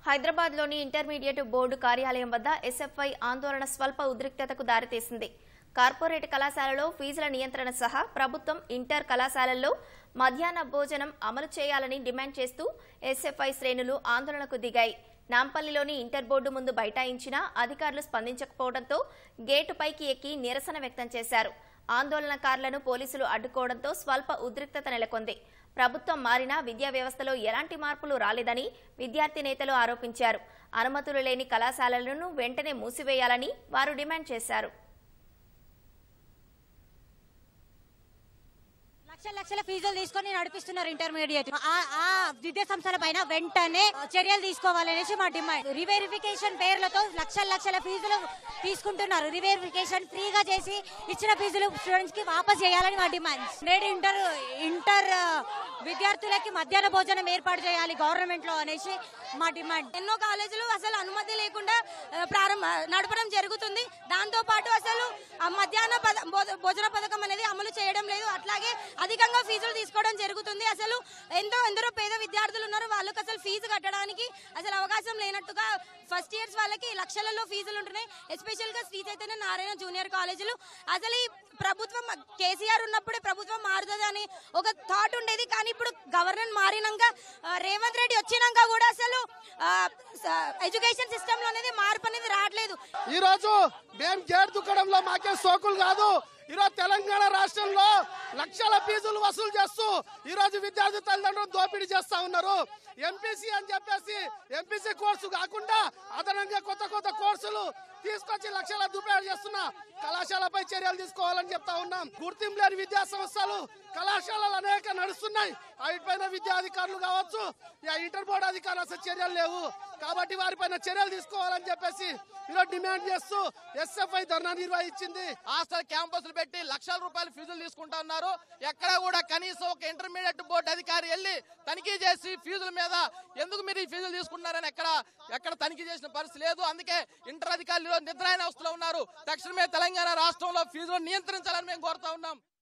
హైదరాబాద్లోని intermediate board కార్యాలయం వద్ద ఎస్ఎఫ్ఐ ఆందోళన స్వల్ప ఉద్రిక్తతకు దారితీసింది. కార్పొరేట్ కళాశాలలో ఫీజుల నియంత్రణ సహా ప్రభుత్వం ఇంటర్ కళాశాలల్లో మధ్యాహ్న భోజనం అమలు చేయాలని డిమాండ్ చేస్తూ ఎస్ఎఫ్ఐ శ్రేణులు ఆందోళనకు దిగాయి. నాంపల్లిలోని ఇంటర్ బోర్డు ముందు బైఠాయించినా అధికారులు స్పందించకపోవడంతో గేటుపైకి ఎక్కి నిరసన వ్యక్తం చేశారు. ఆందోళనకారులను పోలీసులు అడ్డుకోవడంతో స్వల్ప ఉద్రిక్తత నెలకొంది. ప్రభుత్వం మారినా విద్యా వ్యవస్థలో ఎలాంటి మార్పులు రాలేదని విద్యార్థి నేతలు ఆరోపించారు. అనుమతులు లేని కళాశాలలను వెంటనే మూసివేయాలని వారు డిమాండ్ చేశారు. లక్షల ఫీజులు తీసుకొని నడిపిస్తున్నారు ఇంటర్మీడియట్. ఆ విద్యా సంస్థల పైన వెంటనే చర్యలు తీసుకోవాలనేసి మా డిమాండ్. రివెరిఫికేషన్ పేర్లతో లక్షల ఫీజులు తీసుకుంటున్నారు. రివెరిఫికేషన్ ఫ్రీగా చేసి ఇచ్చిన ఫీజులు స్టూడెంట్స్ కి వాపస్ చేయాలని మా డిమాండ్. నేడు ఇంటర్ విద్యార్థులకి మధ్యాహ్న భోజనం ఏర్పాటు చేయాలి గవర్నమెంట్ లో అనేసి మా డిమాండ్. ఎన్నో కాలేజీలు అసలు అనుమతి లేకుండా నడపడం జరుగుతుంది. దాంతో పాటు అసలు మధ్యాహ్న భోజన పథకం అనేది అమలు చేయడం లేదు. అట్లాగే అధికంగా ఫీజులు తీసుకోవడం జరుగుతుంది. అసలు ఎందరో పేద విద్యార్థులు ఉన్నారు, వాళ్ళకి అసలు ఫీజు కట్టడానికి అసలు అవకాశం లేనట్టుగా ఫస్ట్ ఇయర్స్ వాళ్ళకి లక్షలలో ఫీజులు ఉంటున్నాయి. ఎస్పెషల్ గా శ్రీ చైతన్య నారాయణ జూనియర్ కాలేజీలు. అసలు ఈ ప్రభుత్వం కేసీఆర్ ఉన్నప్పుడే ప్రభుత్వం మారుతుంది అని ఒక థాట్ ఉండేది. కానీ ఇప్పుడు గవర్నర్ మారినాక రేవంత్ రెడ్డి వచ్చినాక కూడా అసలు ఎడ్యుకేషన్ సిస్టమ్ లో అనేది మార్పు అనేది రావట్లేదు. ఈ రోజు మేము గేట్ దుక్కడంలో మాకే సోకులు కాదు. ఈరోజు తెలంగాణ రాష్ట్రంలో లక్షల ఫీజులు వసూలు చేస్తూ ఈ రోజు విద్యార్థి తల్లిదండ్రులు దోపిడీ చేస్తా ఉన్నారు. ఎంపీసీ అని చెప్పేసి ఎంపీసీ కోర్సు కాకుండా అదనంగా కొత్త కోర్సులు తీసుకొచ్చి లక్షల దుబారా చేస్తున్న కళాశాలపై చర్యలు తీసుకోవాలని చెప్తా ఉన్నాం. గుర్తింపు లేని విద్యా సంస్థలు కళాశాలలు అనేక నడుస్తున్నాయి. వాటిపైన విద్యాధికారులు కావచ్చు, ఇంటర్ బోర్డు అధికారులు అసలు చర్యలు లేవు. కాబట్టి వారిపైన చర్యలు తీసుకోవాలని చెప్పేసి ఈరోజు డిమాండ్ చేస్తూ ఎస్ఎఫ్ఐ ధర్నా నిర్వహించింది. హాస్టల్ క్యాంపస్లు పెట్టి లక్షల రూపాయలు ఫీజులు తీసుకుంటా ఉన్నారు. ఎక్కడ కూడా కనీసం ఒక ఇంటర్మీడియట్ బోర్డు అధికారి వెళ్ళి తనిఖీ చేసి ఫీజుల మీద ఎందుకు మీరు ఈ ఫీజులు తీసుకున్నారని ఎక్కడ తనిఖీ చేసిన పరిస్థితి లేదు. అందుకే ఇంటర్ అధికారులు నిద్రాయన అవస్థలో ఉన్నారు. తక్షణమే తెలంగాణ రాష్ట్రంలో ఫీజులు నియంత్రించాలని మేము కోరుతా ఉన్నాం.